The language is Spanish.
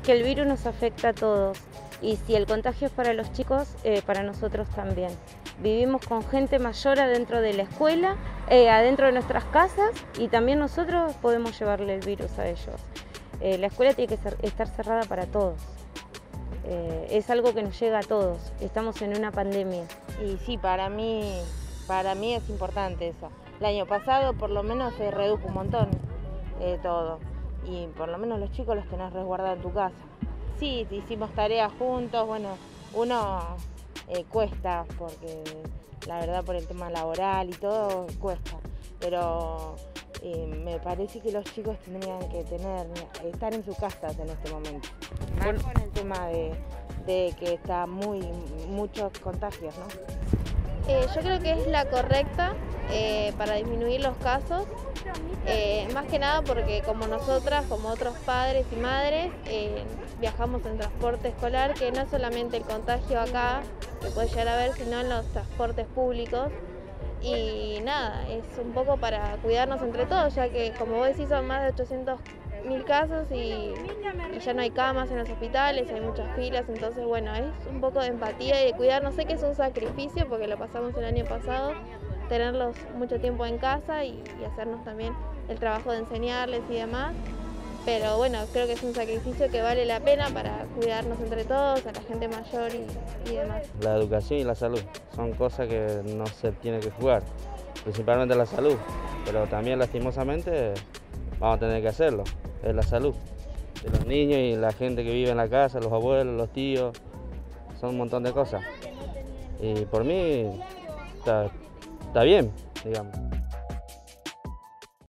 que el virus nos afecta a todos y si el contagio es para los chicos, para nosotros también. Vivimos con gente mayor adentro de la escuela, adentro de nuestras casas y también nosotros podemos llevarle el virus a ellos. La escuela tiene que estar cerrada para todos. Es algo que nos llega a todos. Estamos en una pandemia. Y sí, para mí es importante eso. El año pasado por lo menos se redujo un montón todo. Y por lo menos los chicos los tenés resguardados en tu casa. Sí, hicimos tareas juntos, bueno, uno cuesta porque la verdad por el tema laboral y todo cuesta. Pero me parece que los chicos tendrían que estar en sus casas en este momento. Más con el tema de que está muchos contagios, ¿no? Yo creo que es la correcta para disminuir los casos, más que nada porque como nosotras, como otros padres y madres, viajamos en transporte escolar, que no es solamente el contagio acá, que puede llegar a ver, sino en los transportes públicos. Y nada, es un poco para cuidarnos entre todos, ya que como vos decís son más de 800.000 casos y ya no hay camas en los hospitales, hay muchas filas, entonces bueno, es un poco de empatía y de cuidarnos. Sé que es un sacrificio porque lo pasamos el año pasado, tenerlos mucho tiempo en casa y hacernos también el trabajo de enseñarles y demás. Pero bueno, creo que es un sacrificio que vale la pena para cuidarnos entre todos, a la gente mayor y demás. La educación y la salud son cosas que no se tiene que jugar, principalmente la salud, pero también lastimosamente vamos a tener que hacerlo, es la salud de los niños y la gente que vive en la casa, los abuelos, los tíos, son un montón de cosas. Y por mí está bien, digamos.